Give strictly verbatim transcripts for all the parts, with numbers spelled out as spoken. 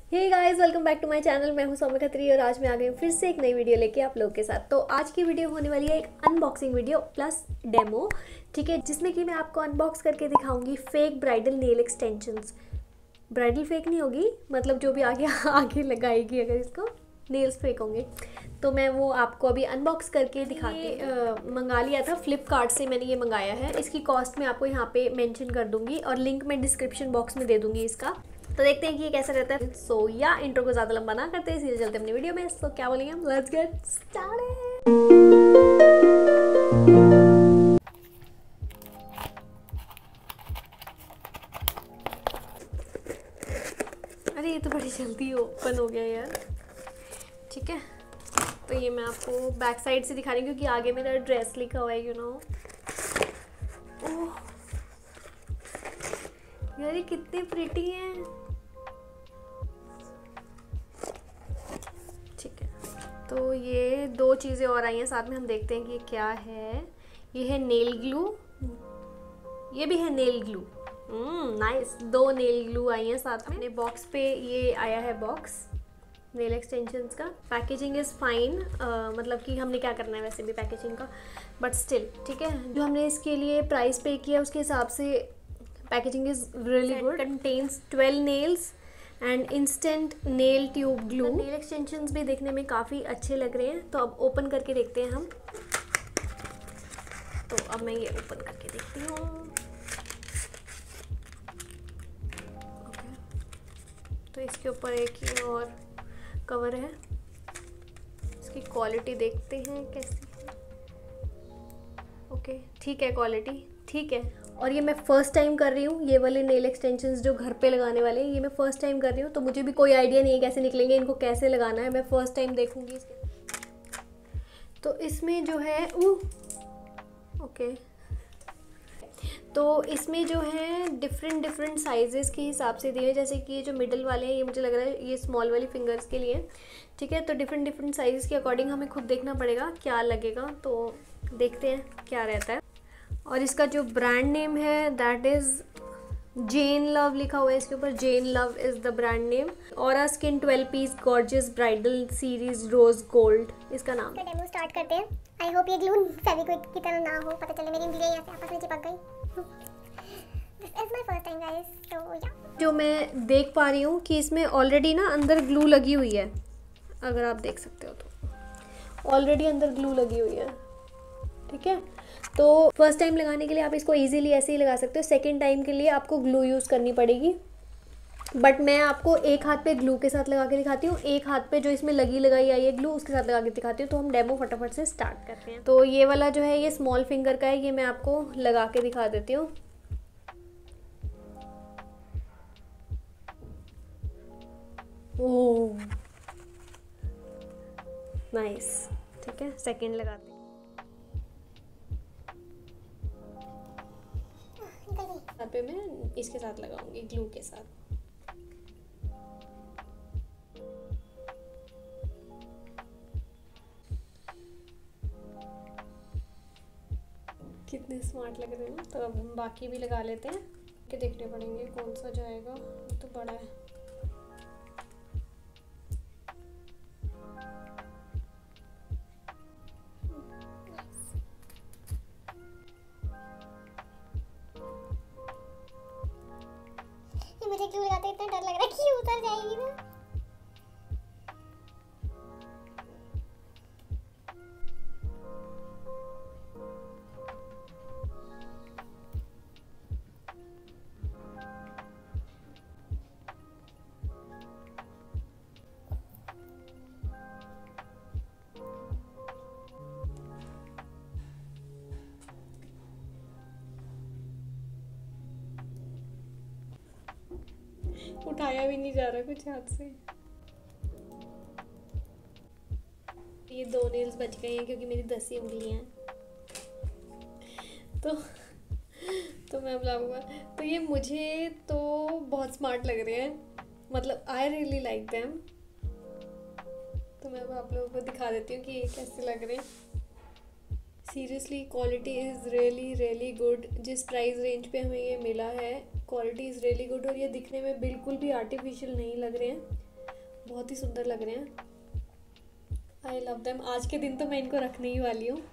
Hey guys, welcome back to my channel. मैं हूं सौम्य खत्री और आज मैं आ गई हूं फिर से एक नई वीडियो लेके आप लोगों के साथ। तो आज की वीडियो होने वाली है एक अनबॉक्सिंग वीडियो प्लस डेमो, ठीक है, जिसमें कि मैं आपको अनबॉक्स करके दिखाऊंगी fake bridal nail extensions. Bridal fake नहीं होगी, मतलब जो भी आगे आगे लगाएगी अगर इसको नेल्स फेक होंगे तो मैं वो आपको अभी अनबॉक्स करके दिखाती हूँ। मंगा लिया था फ्लिपकार्ट से, मैंने ये मंगाया है। इसकी कॉस्ट मैं आपको यहाँ पे मेंशन कर दूंगी और लिंक मैं डिस्क्रिप्शन बॉक्स में दे दूंगी इसका। तो देखते हैं कि ये कैसा रहता है। सो so, या इंट्रो को ज़्यादा लंबा ना करते, सीधे चलते अपनी वीडियो में। सो so, क्या बोलेंगे हम, लेट्स गेट स्टार्टेड। अरे ये तो बड़ी जल्दी ओपन हो गया यार। ठीक है, तो ये मैं आपको बैक साइड से दिखा रही हूँ क्योंकि आगे मेरा ड्रेस लिखा हुआ है, यू नो। ओह यार, ये कितने प्रिटी हैं। ठीक है, तो ये दो चीज़ें और आई हैं साथ में, हम देखते हैं कि ये क्या है। ये है नेल ग्लू, ये भी है नेल ग्लू। हम्म नाइस, दो नेल ग्लू आई हैं साथ में। अपने बॉक्स पे ये आया है बॉक्स नेल एक्सटेंशंस का। पैकेजिंग इज़ फाइन, मतलब कि हमने क्या करना है वैसे भी पैकेजिंग का, बट स्टिल ठीक है। जो हमने इसके लिए प्राइस पे किया उसके हिसाब से packaging is really good. Contains twelve nails and instant nail tube glue. Nail extensions भी देखने में काफ़ी अच्छे लग रहे हैं, तो अब ओपन करके देखते हैं हम। तो अब मैं ये ओपन करके देखती हूँ। ओके, तो इसके ऊपर एक ये और कवर है। इसकी क्वालिटी देखते हैं कैसी है। ओके ठीक है, क्वालिटी ठीक है। और ये मैं फ़र्स्ट टाइम कर रही हूँ, ये वाले नेल एक्सटेंशंस जो घर पे लगाने वाले हैं, ये मैं फ़र्स्ट टाइम कर रही हूँ, तो मुझे भी कोई आइडिया नहीं है कैसे निकलेंगे, इनको कैसे लगाना है। मैं फ़र्स्ट टाइम देखूँगी इसके। तो इसमें जो है ओके, तो इसमें जो है डिफरेंट डिफरेंट साइजेस के हिसाब से दिए, जैसे कि ये जो मिडल वाले हैं ये मुझे लग रहा है ये स्मॉल वाली फिंगर्स के लिए, ठीक है। तो डिफरेंट डिफरेंट साइज़ के अकॉर्डिंग हमें खुद देखना पड़ेगा क्या लगेगा, तो देखते हैं क्या रहता है। और इसका जो ब्रांड नेम है दैट इज़ जेन लव लिखा हुआ है इसके ऊपर। Zen Love is the brand name. Aura Skin twelve piece gorgeous bridal series rose gold इसका नाम। तो डेमो स्टार्ट करते हैं। आई होप ये ग्लू फेविक्विक की तरह ना हो, पता चले मेरी उंगलियां यहाँ से आपस में चिपक गई। This is my first time guys, तो या जो मैं देख पा रही हूँ कि इसमें ऑलरेडी ना अंदर ग्लू लगी हुई है, अगर आप देख सकते हो तो ऑलरेडी अंदर ग्लू लगी हुई है, ठीक है। तो फर्स्ट टाइम लगाने के लिए आप इसको इजीली ऐसे ही लगा सकते हो। सेकंड टाइम के लिए आपको ग्लू यूज़ करनी पड़ेगी, बट मैं आपको एक हाथ पे ग्लू के साथ लगा के दिखाती हूँ, एक हाथ पे जो इसमें लगी लगाई आई है ग्लू उसके साथ लगा के दिखाती हूँ। तो हम डेमो फटाफट से स्टार्ट करते हैं। तो ये वाला जो है ये स्मॉल फिंगर का है, ये मैं आपको लगा के दिखा देती हूँ। ओह नाइस, ठीक है। सेकंड लगाते हैं। यहाँ पे मैं इसके साथ लगाऊंगी ग्लू के साथ। कितने स्मार्ट लग रहे हैं। तो अब हम बाकी भी लगा लेते हैं, कि देखने पड़ेंगे कौन सा जाएगा, तो बड़ा है। ये मुझे क्यों लगाते इतना डर लग रहा है कि उतर जाएगी ना। उठाया भी नहीं जा रहा कुछ हाथ से। ये दो नेल्स बच गए हैं क्योंकि मेरी दस ही उंगलियां हैं, तो तो मैं अब लगाऊंगा। तो ये मुझे तो बहुत स्मार्ट लग रहे हैं, मतलब आई रियली लाइक देम। तो मैं अब आप लोगों को दिखा देती हूँ कि ये कैसे लग रहे हैं। Seriously quality is really really good. जिस प्राइस रेंज पे हमें ये मिला है क्वालिटी इज़ रियली गुड, और ये दिखने में बिल्कुल भी आर्टिफिशियल नहीं लग रहे हैं। बहुत ही सुंदर लग रहे हैं। I love them. आज के दिन तो मैं इनको रखने ही वाली हूँ।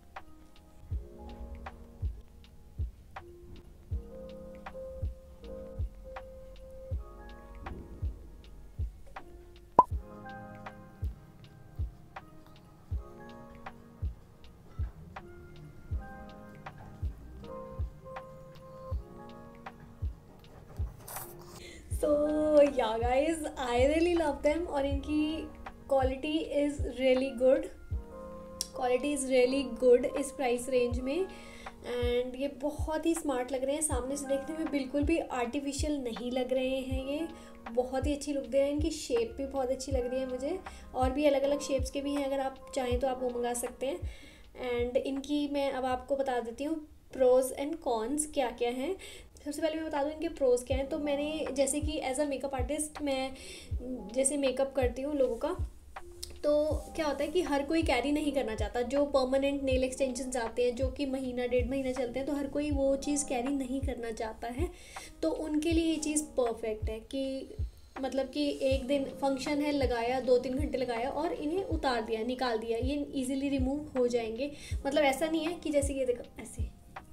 So yeah guys, I really love them और इनकी quality is really good. Quality is really good इस प्राइस रेंज में। एंड ये बहुत ही स्मार्ट लग रहे हैं। सामने से देखने में बिल्कुल भी आर्टिफिशियल नहीं लग रहे हैं। ये बहुत ही अच्छी लुक दे रहे हैं। इनकी शेप भी बहुत अच्छी लग रही है मुझे। और भी अलग अलग शेप्स के भी हैं, अगर आप चाहें तो आप वो मंगा सकते हैं। एंड इनकी मैं अब आपको बता देती हूँ प्रोज एंड कॉन्स क्या क्या हैं। सबसे पहले मैं बता दूँ इनके प्रोज क्या हैं। तो मैंने जैसे कि एज अ मेकअप आर्टिस्ट मैं जैसे मेकअप करती हूँ लोगों का, तो क्या होता है कि हर कोई कैरी नहीं करना चाहता। जो परमानेंट नेल एक्सटेंशंस आते हैं जो कि महीना डेढ़ महीना चलते हैं, तो हर कोई वो चीज़ कैरी नहीं करना चाहता है। तो उनके लिए ये चीज़ परफेक्ट है कि मतलब कि एक दिन फंक्शन है, लगाया, दो तीन घंटे लगाया और इन्हें उतार दिया, निकाल दिया, ये इजीली रिमूव हो जाएंगे। मतलब ऐसा नहीं है कि जैसे ये देखो ऐसे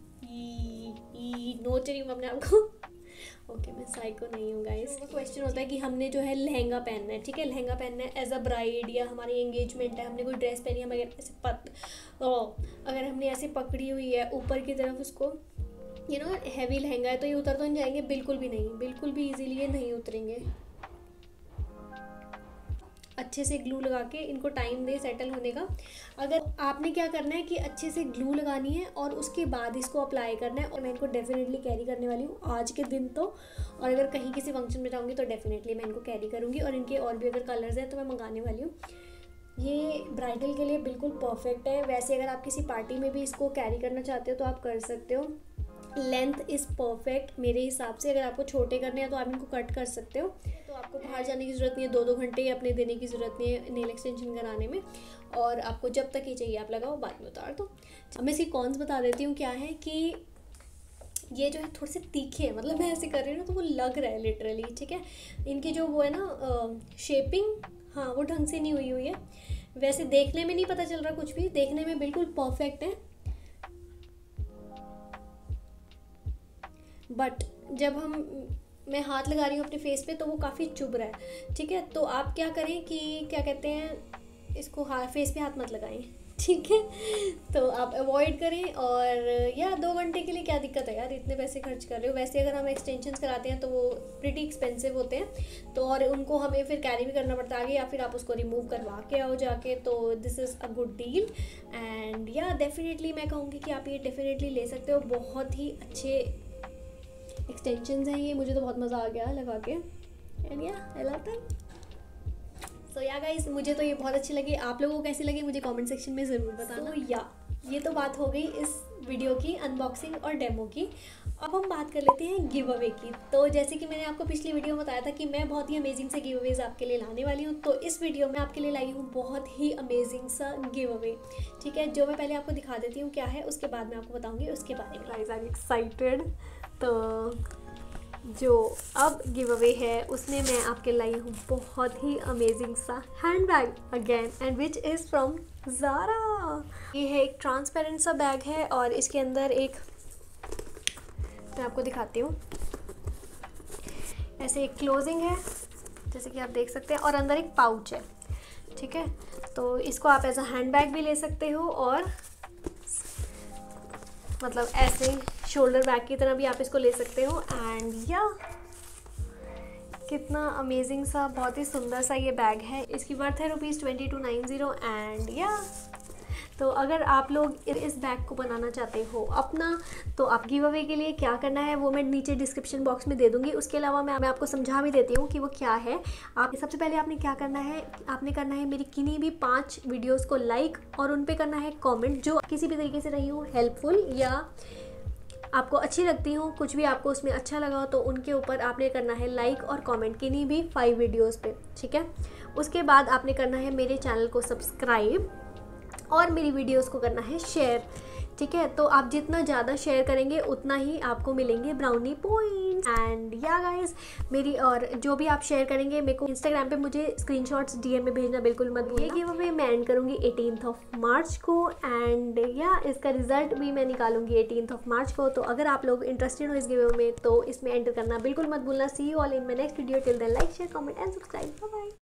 नोच रही हूँ अपने आप को। ओके मैं साइको नहीं हूँ गाइस। क्वेश्चन होता है कि हमने जो है लहंगा पहनना है, ठीक है, लहंगा पहनना है एज अ ब्राइड, या हमारी एंगेजमेंट है, हमने कोई ड्रेस पहनी है, मगर ऐसे पत ओ अगर हमने ऐसे पकड़ी हुई है ऊपर की तरफ उसको, यू नो हैवी लहंगा है, तो ये उतर तो नहीं जाएंगे, बिल्कुल भी नहीं, बिल्कुल भी इजीली ये नहीं उतरेंगे। अच्छे से ग्लू लगा के इनको टाइम दे सेटल होने का। अगर आपने क्या करना है कि अच्छे से ग्लू लगानी है और उसके बाद इसको अप्लाई करना है। और मैं इनको डेफिनेटली कैरी करने वाली हूँ आज के दिन तो। और अगर कहीं किसी फंक्शन में जाऊँगी तो डेफिनेटली मैं इनको कैरी करूँगी। और इनके और भी अगर कलर्स हैं तो मैं मंगाने वाली हूँ। ये ब्राइडल के लिए बिल्कुल परफेक्ट है। वैसे अगर आप किसी पार्टी में भी इसको कैरी करना चाहते हो तो आप कर सकते हो। लेंथ इज़ परफेक्ट मेरे हिसाब से। अगर आपको छोटे करने हैं तो आप इनको कट कर सकते हो। तो आपको बाहर जाने की ज़रूरत नहीं है, दो दो घंटे अपने देने की ज़रूरत नहीं है नेल एक्सटेंशन कराने में। और आपको जब तक ये चाहिए आप लगाओ, बाद में उतार दो। अब मैं इसकी कॉन्स बता देती हूँ क्या है कि ये जो है थोड़े से तीखे हैं। मतलब मैं ऐसे कर रही हूँ ना तो वो लग रहा है लिटरली, ठीक है। इनकी जो वो है ना शेपिंग, हाँ वो ढंग से नहीं हुई हुई है। वैसे देखने में नहीं पता चल रहा कुछ भी, देखने में बिल्कुल परफेक्ट है। बट जब हम मैं हाथ लगा रही हूँ अपने फेस पे तो वो काफ़ी चुभ रहा है, ठीक है। तो आप क्या करें कि क्या कहते हैं, इसको हाथ फेस पे हाथ मत लगाएं, ठीक है। तो आप अवॉइड करें। और या दो घंटे के लिए क्या दिक्कत है यार, इतने पैसे खर्च कर रहे हो। वैसे अगर हम एक्सटेंशंस कराते हैं तो वो प्रिटी एक्सपेंसिव होते हैं, तो और उनको हमें फिर कैरी भी करना पड़ता है आगे, या फिर आप उसको रिमूव करवा के आओ जाके। तो this is a good deal. And या डेफिनेटली मैं कहूँगी कि आप ये डेफिनेटली ले सकते हो। बहुत ही अच्छे एक्सटेंशंस हैं ये, मुझे तो बहुत मज़ा आ गया लगा के। एंड या आई लव दैम। सो या गाइस, मुझे तो ये बहुत अच्छी लगी। आप लोगों को कैसी लगी मुझे कमेंट सेक्शन में ज़रूर बताना। तो या ये तो बात हो गई इस वीडियो की अनबॉक्सिंग और डेमो की। अब हम बात कर लेते हैं गिव अवे की। तो जैसे कि मैंने आपको पिछली वीडियो में बताया था कि मैं बहुत ही अमेजिंग से गिव अवेज आपके लिए लाने वाली हूँ, तो इस वीडियो में आपके लिए लाई हूँ बहुत ही अमेजिंग सा गिव अवे, ठीक है। जो मैं पहले आपको दिखा देती हूँ क्या है, उसके बाद मैं आपको बताऊँगी उसके बारे में। Guys I am excited. तो जो अब गिव अवे है उसमें मैं आपके लाई हूँ बहुत ही अमेजिंग सा handbag again, and which is from Zara. ये है एक ट्रांसपेरेंट सा बैग है और इसके अंदर एक, मैं आपको दिखाती हूँ, ऐसे एक क्लोजिंग है जैसे कि आप देख सकते हैं, और अंदर एक पाउच है, ठीक है। तो इसको आप एज अ हैंड बैग भी ले सकते हो और मतलब ऐसे शोल्डर बैग की तरह भी आप इसको ले सकते हो। एंड या कितना अमेजिंग सा, बहुत ही सुंदर सा ये बैग है। इसकी वर्थ है rupees twenty two nine zero. And या तो अगर आप लोग इस बैग को बनाना चाहते हो अपना, तो आप गिव अवे के लिए क्या करना है वो मैं नीचे डिस्क्रिप्शन बॉक्स में दे दूंगी। उसके अलावा मैं मैं आपको समझा भी देती हूँ कि वो क्या है। आप सबसे पहले आपने क्या करना है, आपने करना है मेरी किन्हीं भी पांच वीडियोस को लाइक और उन पे करना है कमेंट जो किसी भी तरीके से रही हो हेल्पफुल या आपको अच्छी लगती हो, कुछ भी आपको उसमें अच्छा लगा हो, तो उनके ऊपर आपने करना है लाइक और कमेंट किन्हीं भी फाइव वीडियोस पे, ठीक है। उसके बाद आपने करना है मेरे चैनल को सब्सक्राइब और मेरी वीडियोस को करना है शेयर, ठीक है। तो आप जितना ज़्यादा शेयर करेंगे उतना ही आपको मिलेंगे ब्राउनी पॉइंट्स। फ्रेंड्स। एंड या गाइज मेरी और जो भी आप शेयर करेंगे मेरे को इंस्टाग्राम पे मुझे स्क्रीनशॉट्स डीएम में भेजना बिल्कुल मत भूलिए। ये गिव अवे मैं एंड करूँगी एटीन्थ ऑफ मार्च को एंड या इसका रिजल्ट भी मैं निकालूंगी एटीन्थ ऑफ मार्च को। तो अगर आप लोग इंटरेस्टेड हो इस गिव अवे में तो इसमें एंटर करना बिल्कुल मत भूलना। See you all in my next video. Till then like share comment and subscribe. Bye bye.